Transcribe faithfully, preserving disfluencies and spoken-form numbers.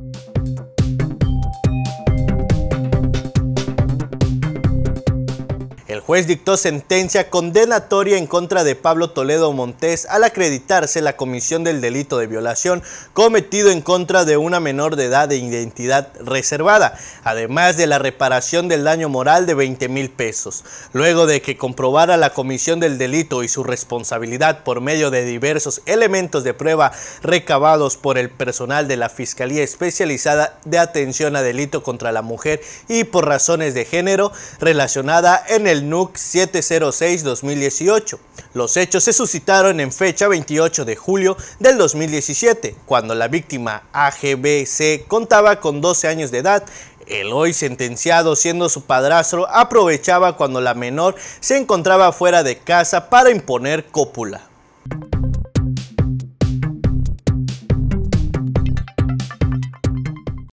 El juez dictó sentencia condenatoria en contra de Pablo Toledo Montes al acreditarse la comisión del delito de violación cometido en contra de una menor de edad de identidad reservada, además de la reparación del daño moral de veinte mil pesos. Luego de que comprobara la comisión del delito y su responsabilidad por medio de diversos elementos de prueba recabados por el personal de la Fiscalía Especializada de Atención a Delito contra la Mujer y por razones de género relacionada en el N U C siete cero seis guión dos mil dieciocho. Los hechos se suscitaron en fecha veintiocho de julio del dos mil diecisiete, cuando la víctima A G B C contaba con doce años de edad. El hoy sentenciado, siendo su padrastro, aprovechaba cuando la menor se encontraba fuera de casa para imponer cópula.